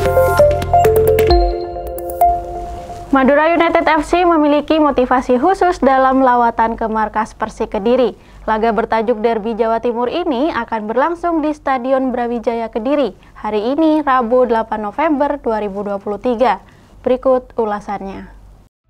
Madura United FC memiliki motivasi khusus dalam lawatan ke markas Persik Kediri. Laga bertajuk Derby Jawa Timur ini akan berlangsung di Stadion Brawijaya Kediri hari ini Rabu 8 November 2023. Berikut ulasannya.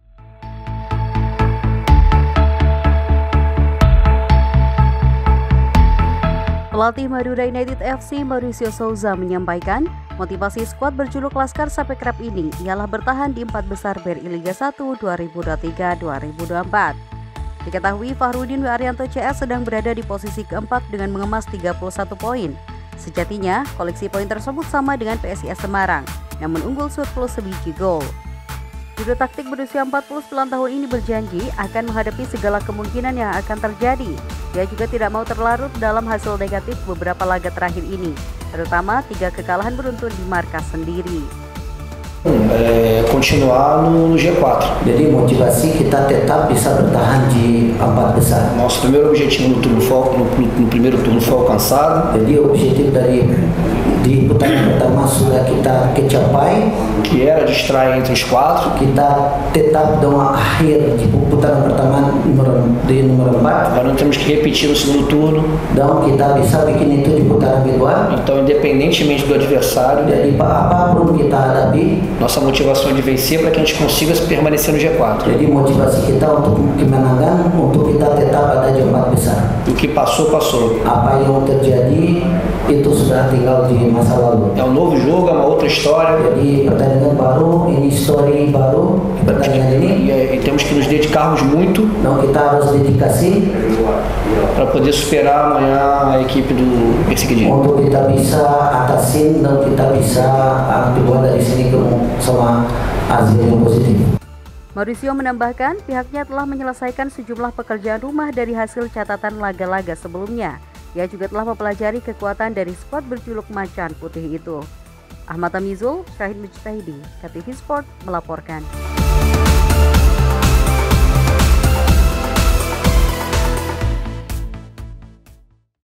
Pelatih Madura United FC Mauricio Souza menyampaikan, motivasi skuad berjuluk Laskar Sape Krab ini ialah bertahan di 4 besar BRI Liga 1 2023-2024. Diketahui Fahrudin Arianto CS sedang berada di posisi keempat dengan mengemas 31 poin. Sejatinya, koleksi poin tersebut sama dengan PSIS Semarang, namun unggul surplus sebiji gol. Juru taktik berusia 49 tahun ini berjanji akan menghadapi segala kemungkinan yang akan terjadi. Dia juga tidak mau terlarut dalam hasil negatif beberapa laga terakhir ini, terutama 3 kekalahan beruntun di markas sendiri. Continuar no G4. Jadi motivasi kita tetap bisa bertahan di 4 besar. Nosso primeiro objetivo no primeiro turno foi alcançado. Jadi objektif di putaran pertama sudah kita capai, que era distrair entre os 4. Kita tetap dengan akhir di putaran pertama di nomor 4. Agora não temos que repetir no segundo turno. Dan kita bisa bikin itu di putaran kedua. Então, independentemente do adversário, jadi apapun kita hadapi, nossa motivação é de vencer para que a gente consiga permanecer no G4. Jadi motivasi kita untuk kemenangan, untuk kita tetap ada di 4 besar. O que passou, passou. Apa yang terjadi itu sudah tinggal di masa lalu. É um novo jogo, é uma outra história. Jadi pertandingan baru, ini story baru pertandingan ini. E temos que nos dedicarmos muito. Então kita harus dedikasi para poder superar amanhã a equipe do Persik Kediri. Untuk kita bisa atasin dan kita bisa keluar dari sini sama hasil yang positif. Mauricio menambahkan pihaknya telah menyelesaikan sejumlah pekerjaan rumah dari hasil catatan laga-laga sebelumnya. Ia juga telah mempelajari kekuatan dari skuad berjuluk Macan Putih itu. Ahmad Tamizul, Syahid Mujtahidi, KTV Sport melaporkan.